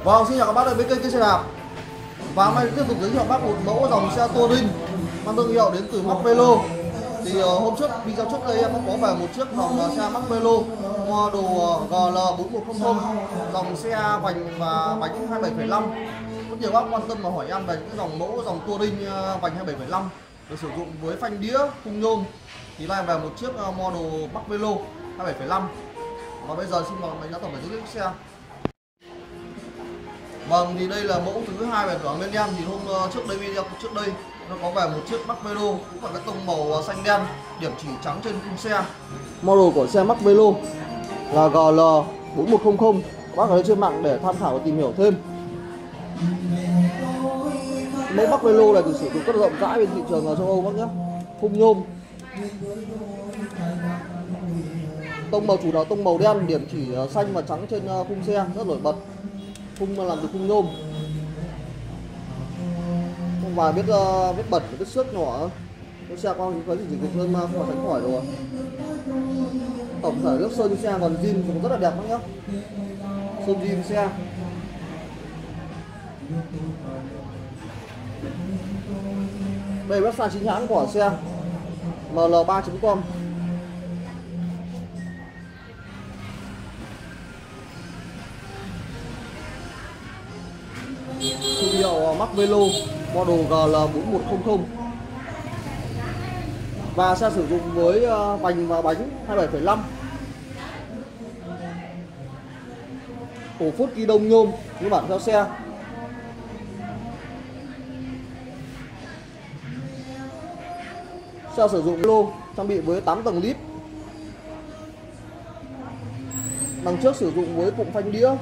Vâng, xin chào các bác ở bên kênh xe đạp. Và hôm nay tiếp tục giới thiệu bác một mẫu dòng xe Touring mang thương hiệu đến từ Mark Velo. Thì hôm trước, video trước đây em có về một chiếc dòng xe Mark Velo model GL4100, dòng xe vành và bánh 27,5. Rất nhiều bác quan tâm và hỏi em về những dòng mẫu dòng Touring vành 27,5 được sử dụng với phanh đĩa khung nhôm. Thì nay em về một chiếc model Mark Velo 27,5. Và bây giờ xin mời mình đã tổng thể giới thiệu xe. Vâng, thì đây là mẫu thứ hai về cửa hàng bên em. Thì hôm trước đây, video trước đây nó có về một chiếc Mark Velo cũng là cái tông màu xanh đen, điểm chỉ trắng trên khung xe. Model của xe Mark Velo là GL4100. Các bác ở đây trên mạng để tham khảo và tìm hiểu thêm. Mẫu Mark Velo này thì sử dụng rất rộng rãi bên thị trường châu Âu bác nhé. Khung nhôm, tông màu chủ đạo tông màu đen, điểm chỉ xanh và trắng trên khung xe rất nổi bật. Khung làm từ khung nhôm, không vài vết bẩn, vết xước nhỏ. Cái xe qua những cái gì cũng hơn khỏi tránh khỏi rồi. Tổng thể lớp sơn xe còn zin cũng rất là đẹp lắm nhá, sơn zin xe. Đây website chính hãng của xe ml3.com. Thương hiệu Mark Velo model GL4100 và xe sử dụng với vành và bánh 27,5, cổ phốt ghi đông nhôm như bản theo xe. Xe sử dụng lô trang bị với 8 tầng lip, đằng trước sử dụng với cụm phanh đĩa.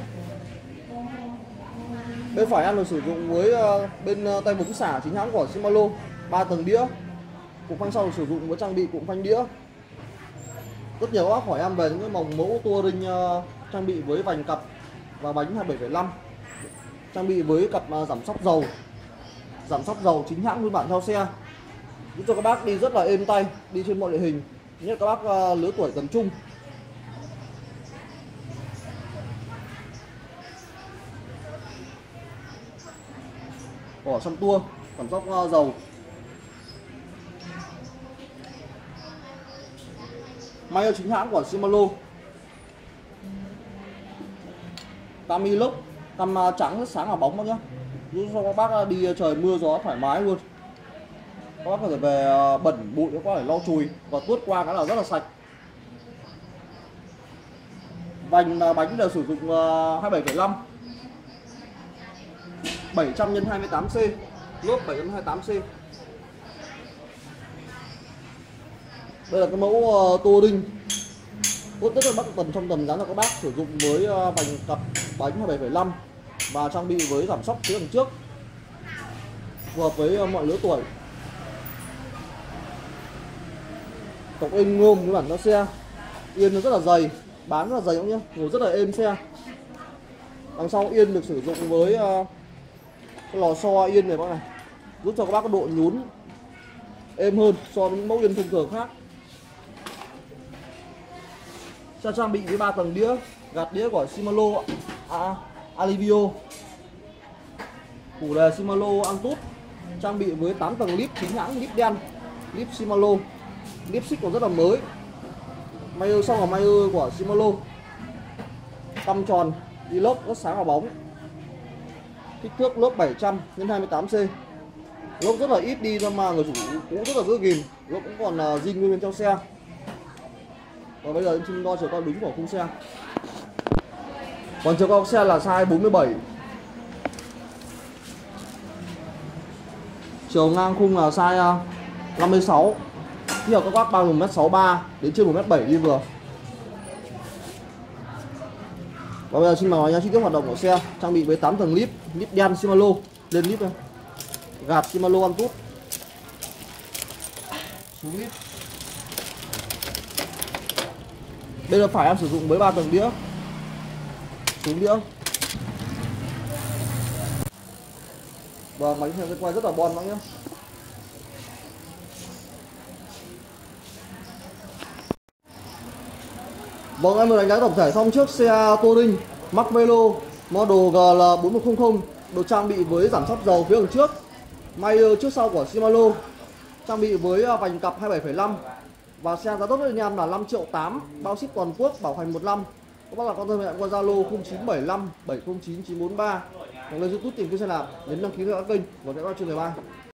Bên phải em được sử dụng với bên tay bấm xả chính hãng của Shimano 3 tầng đĩa. Cụm phanh sau được sử dụng với trang bị cụm phanh đĩa. Rất nhiều bác hỏi em về những cái mẫu Touring trang bị với vành cặp và bánh 27,5, trang bị với cặp giảm sóc dầu chính hãng nguyên bản theo xe, giúp cho các bác đi rất là êm tay, đi trên mọi địa hình, nhất các bác lứa tuổi tầm trung. Vỏ xăm tua, giảm sóc dầu. Máy chính hãng của Shimano. Cam inox, cam trắng rất sáng và bóng nhé, giúp cho các bác đi trời mưa gió thoải mái luôn. Các bác có thể về bẩn bụi có thể lau chùi và tuốt qua cái là rất là sạch. Vành bánh đều sử dụng 27,5, 700x28C, lốp 728C. Đây là cái mẫu Touring tốt nhất là bắt trong tầm giá cho các bác sử dụng với vành cặp bánh 27,5 và trang bị với giảm sóc phía đằng trước, phù hợp với mọi lứa tuổi. Cọc êm nhôm với bản theo xe, yên nó rất là dày, bán rất là dày cũng nhé, ngồi rất là êm xe. Đằng sau yên được sử dụng với cái lò xo yên này bác này, giúp cho các bác có độ nhún êm hơn so với những mẫu yên thông thường khác. Xe trang bị với 3 tầng đĩa, gạt đĩa của Shimano Alivio, củ đề Shimano Antutu, trang bị với 8 tầng lip chính hãng, lip đen, lip Shimano, lip xích còn rất là mới. May ơ sau là may ơ của Shimano, căm tròn, đi lốp rất sáng và bóng. Kích thước lốp 700x28C, lốp rất là ít đi ra mà người chủ cũ rất là giữ gìn, lốp cũng còn zin nguyên bên trong xe. Và bây giờ em xin đo chiều cao đúng của khung xe. Còn chiều cao xe là size 47, chiều ngang khung là size 56. Khi các bác bao 1m63 đến trên 1m7 đi vừa. Và bây giờ xin mời chi tiết hoạt động của xe. Trang bị với 8 tầng lip, lip đen Shimano, lên lip này, gạt Shimano Antutu, xuống lip. Đây là phải em sử dụng với 3 tầng đĩa, xuống đĩa. Và máy xe quay rất là bon lắm nhé. Vâng, em vừa đánh giá tổng thể xong chiếc xe Touring Mark Velo Model GL4100 được trang bị với giảm sóc dầu phía đằng trước, may trước sau của Shimano, trang bị với vành cặp 27,5 và xe giá tốt với anh em là 5.8 triệu, bao ship toàn quốc, bảo hành 1 năm. Các bác là con thân hẹn qua Zalo 0975 709 943 hoặc lên YouTube tìm kiếm xe nào đến đăng ký theo dõi kênh và sẽ có chuyên đề 3.